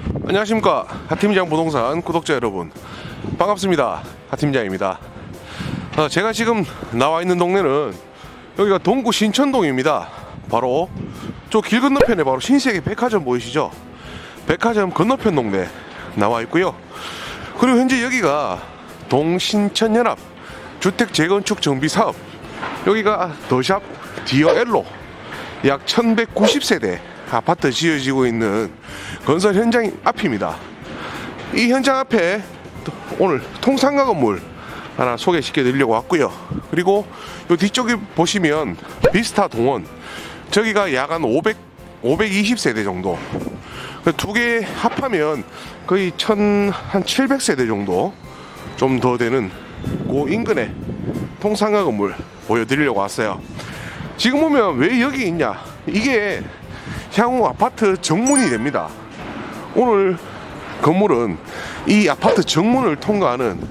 안녕하십니까, 하팀장 부동산 구독자 여러분, 반갑습니다. 하팀장입니다. 제가 지금 나와 있는 동네는 여기가 동구 신천동입니다. 바로 저 길 건너편에 바로 신세계 백화점 보이시죠? 백화점 건너편 동네 나와 있고요. 그리고 현재 여기가 동신천연합 주택 재건축 정비 사업, 여기가 더샵 디어엘로 약 1190세대 아파트 지어지고 있는 건설 현장 앞입니다. 이 현장 앞에 오늘 통상가 건물 하나 소개시켜 드리려고 왔고요. 그리고 요 뒤쪽에 보시면 비스타 동원, 저기가 약 한 520세대 정도, 두 개 합하면 거의 한 700세대 정도 좀 더 되는 그 인근에 통상가 건물 보여드리려고 왔어요. 지금 보면 왜 여기 있냐, 이게 향후 아파트 정문이 됩니다. 오늘 건물은 이 아파트 정문을 통과하는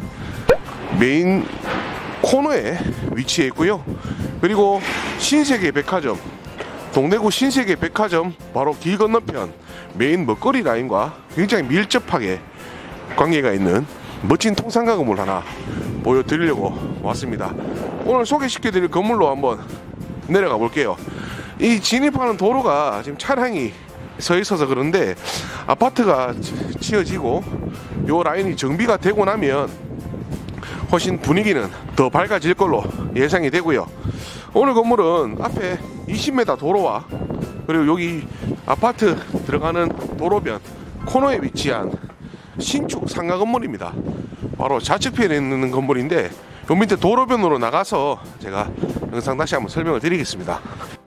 메인 코너에 위치해 있고요. 그리고 신세계 백화점, 동대구 신세계 백화점 바로 길 건너편 메인 먹거리 라인과 굉장히 밀접하게 관계가 있는 멋진 통상가 건물 하나 보여드리려고 왔습니다. 오늘 소개시켜드릴 건물로 한번 내려가 볼게요. 이 진입하는 도로가 지금 차량이 서 있어서 그런데 아파트가 지어지고 요 라인이 정비가 되고 나면 훨씬 분위기는 더 밝아질 걸로 예상이 되고요. 오늘 건물은 앞에 20m 도로와 그리고 여기 아파트 들어가는 도로변 코너에 위치한 신축 상가 건물입니다. 바로 좌측편에 있는 건물인데 요 밑에 도로변으로 나가서 제가 영상 다시 한번 설명을 드리겠습니다.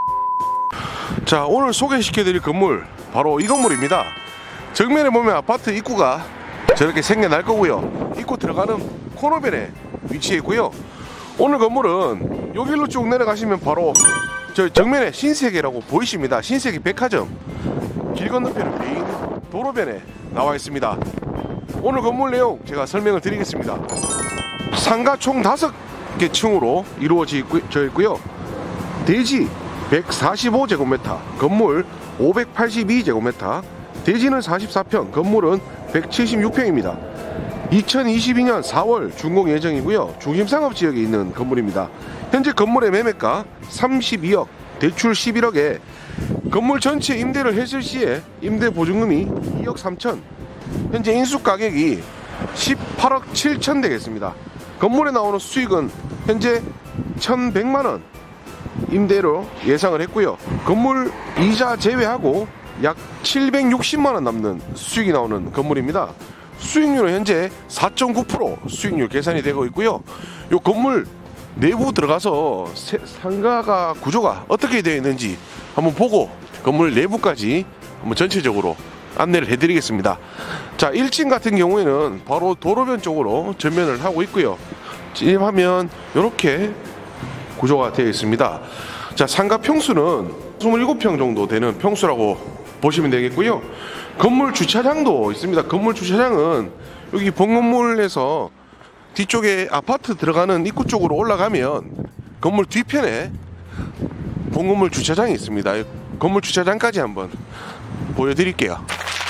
자, 오늘 소개시켜드릴 건물 바로 이 건물입니다. 정면에 보면 아파트 입구가 저렇게 생겨날 거고요. 입구 들어가는 코너변에 위치해 있고요. 오늘 건물은 요 길로 쭉 내려가시면 바로 저 정면에 신세계라고 보이십니다. 신세계 백화점 길 건너편에 메인 도로변에 나와 있습니다. 오늘 건물 내용 제가 설명을 드리겠습니다. 상가 총 5개 층으로 이루어져 있고요. 대지 145제곱미터, 건물 582제곱미터, 대지는 44평, 건물은 176평입니다. 2022년 4월 준공 예정이고요. 중심상업지역에 있는 건물입니다. 현재 건물의 매매가 32억, 대출 11억에 건물 전체 임대를 했을 시에 임대보증금이 2억 3천, 현재 인수가격이 18억 7천 되겠습니다. 건물에 나오는 수익은 현재 1,100만원 임대로 예상을 했고요. 건물 이자 제외하고 약 760만원 남는 수익이 나오는 건물입니다. 수익률은 현재 4.9% 수익률 계산이 되고 있고요. 이 건물 내부 들어가서 상가가 구조가 어떻게 되어 있는지 한번 보고 건물 내부까지 한번 전체적으로 안내를 해드리겠습니다. 자, 1층 같은 경우에는 바로 도로변 쪽으로 전면을 하고 있고요. 진입하면 이렇게 구조가 되어 있습니다. 자, 상가 평수는 27평 정도 되는 평수라고 보시면 되겠고요. 건물 주차장도 있습니다. 건물 주차장은 여기 본건물에서 뒤쪽에 아파트 들어가는 입구 쪽으로 올라가면 건물 뒤편에 본건물 주차장이 있습니다. 건물 주차장까지 한번 보여드릴게요.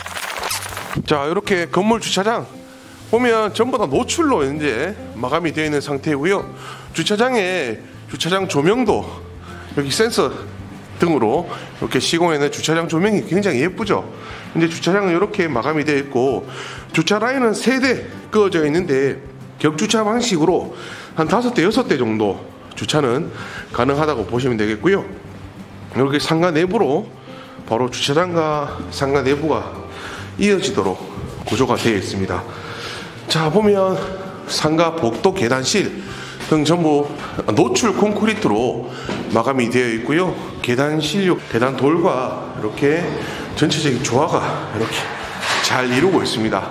자, 이렇게 건물 주차장 보면 전부 다 노출로 이제 마감이 되어 있는 상태이고요. 주차장에 주차장 조명도 여기 센서 등으로 이렇게 시공해낸 주차장 조명이 굉장히 예쁘죠. 이제 주차장은 이렇게 마감이 되어 있고, 주차 라인은 3대 그어져 있는데 격주차 방식으로 한 5대 6대 정도 주차는 가능하다고 보시면 되겠고요. 이렇게 상가 내부로 바로 주차장과 상가 내부가 이어지도록 구조가 되어 있습니다. 자, 보면 상가 복도 계단실 등 전부 노출 콘크리트로 마감이 되어 있고요. 계단실, 계단 돌과 이렇게 전체적인 조화가 이렇게 잘 이루고 있습니다.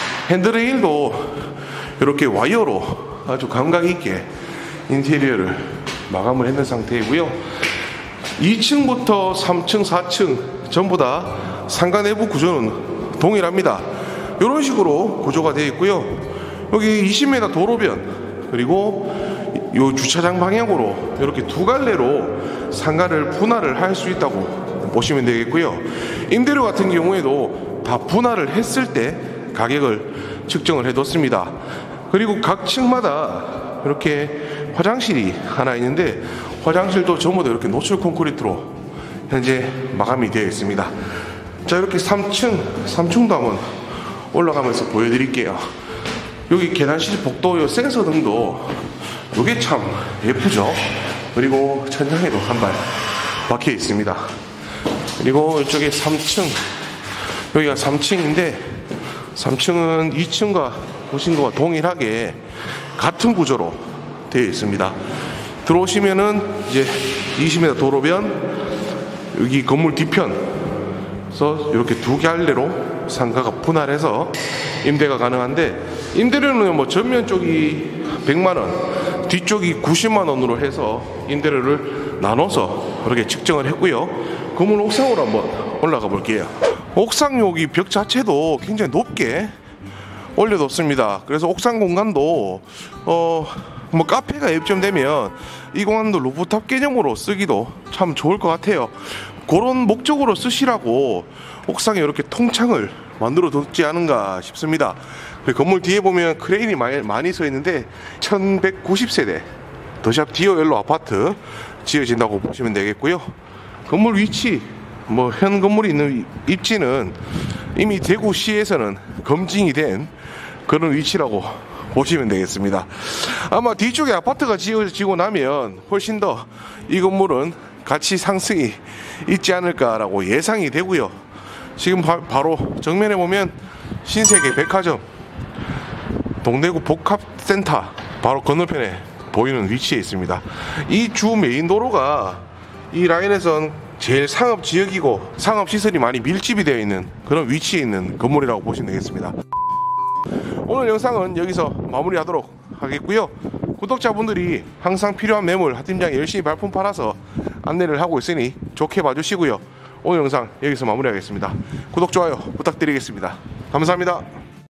핸드레일도 이렇게 와이어로 아주 감각 있게 인테리어를 마감을 했는 상태이고요. 2층부터 3층, 4층 전부 다 상가 내부 구조는 동일합니다. 이런 식으로 구조가 되어 있고요. 여기 20m 도로변, 그리고 이 주차장 방향으로 이렇게 두 갈래로 상가를 분할을 할 수 있다고 보시면 되겠고요. 임대료 같은 경우에도 다 분할을 했을 때 가격을 측정을 해뒀습니다. 그리고 각 층마다 이렇게 화장실이 하나 있는데 화장실도 전부 다 이렇게 노출 콘크리트로 현재 마감이 되어 있습니다. 자, 이렇게 3층도 한번 올라가면서 보여드릴게요. 여기 계단실 복도 센서 등도 이게 참 예쁘죠. 그리고 천장에도 한 발 박혀 있습니다. 그리고 이쪽에 3층, 여기가 3층인데 3층은 2층과 보신 거와 동일하게 같은 구조로 되어 있습니다. 들어오시면은 이제 20m 도로변, 여기 건물 뒤편에서 이렇게 두 갈래로 상가가 분할해서 임대가 가능한데, 임대료는 뭐 전면 쪽이 100만원, 뒤쪽이 90만원으로 해서 임대료를 나눠서 그렇게 측정을 했고요. 건물 옥상으로 한번 올라가 볼게요. 옥상 여기 벽 자체도 굉장히 높게 올려뒀습니다. 그래서 옥상 공간도 뭐 카페가 입점되면 이 공간도 루프탑 개념으로 쓰기도 참 좋을 것 같아요. 그런 목적으로 쓰시라고 옥상에 이렇게 통창을 만들어 뒀지 않은가 싶습니다. 건물 뒤에 보면 크레인이 많이 서 있는데 1190세대 더샵 디어옐로 아파트 지어진다고 보시면 되겠고요. 건물 위치, 뭐 현 건물이 있는 입지는 이미 대구시에서는 검증이 된 그런 위치라고 보시면 되겠습니다. 아마 뒤쪽에 아파트가 지어지고 나면 훨씬 더 이 건물은 가치 상승이 있지 않을까라고 예상이 되고요. 지금 바로 정면에 보면 신세계 백화점, 동대구 복합센터 바로 건너편에 보이는 위치에 있습니다. 이 주 메인 도로가 이 라인에선 제일 상업지역이고 상업시설이 많이 밀집이 되어 있는 그런 위치에 있는 건물이라고 보시면 되겠습니다. 오늘 영상은 여기서 마무리하도록 하겠고요. 구독자분들이 항상 필요한 매물 하팀장이 열심히 발품 팔아서 안내를 하고 있으니 좋게 봐주시고요. 오늘 영상 여기서 마무리하겠습니다. 구독, 좋아요 부탁드리겠습니다. 감사합니다.